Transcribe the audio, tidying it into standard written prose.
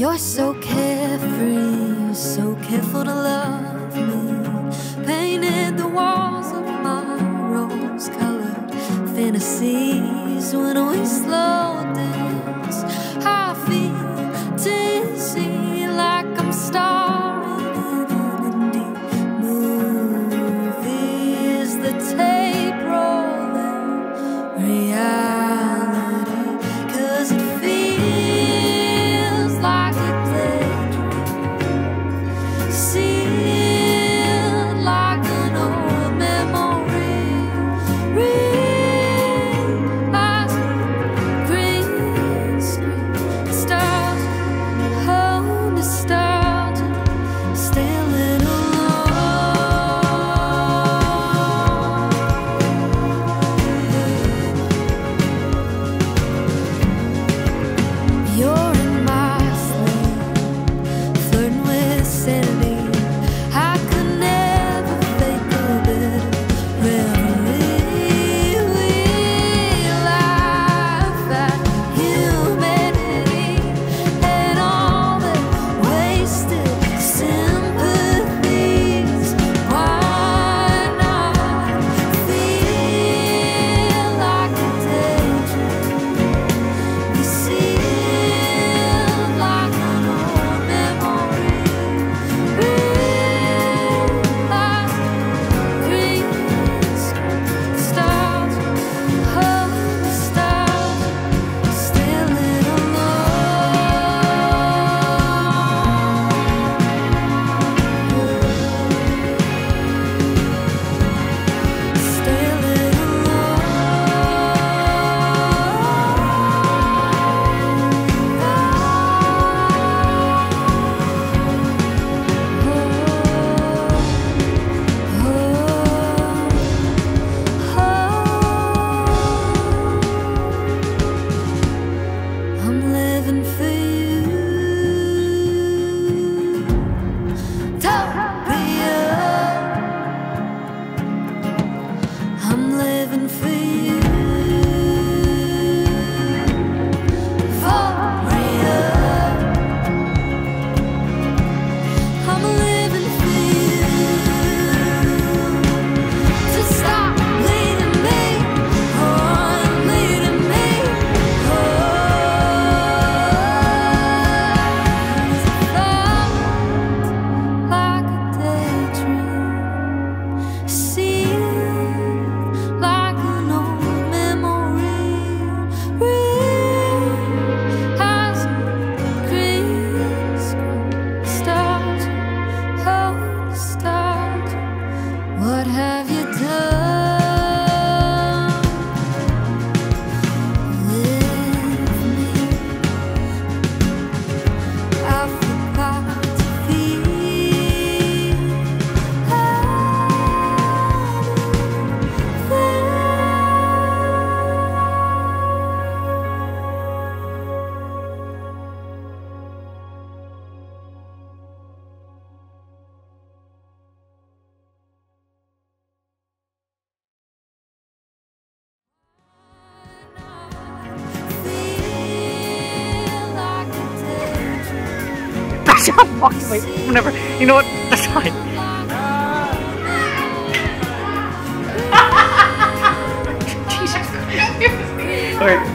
You're so carefree, so careful to love me. Painted the walls of my rose-colored fantasies. When we slow dance, I feel dizzy, like I'm starring in an indie movie. Is the tape rolling reality? 'Cause it feels like a daydream, sealed like an old memory. Real as green screen stars, oh nostalgia, still in You're in my sleep, flirting with sanity. I could never fake a bit of reverie. We laugh at humanity and all the wasted sympathies. Why not feel like a daydream? You see, like an old memory. Realize green stars, oh nostalgia, still in I'm living for you. Utopia. I'm living for you. Euphoria. I'm living for you. To stop leading me on, leading me like a daydream, sealed like an old memory. Real as green stars, oh nostalgia, what have you done with me? I forgot to feel like a daydream. Stop walking away. Whenever. You know what? That's fine. Jesus Christ. Alright.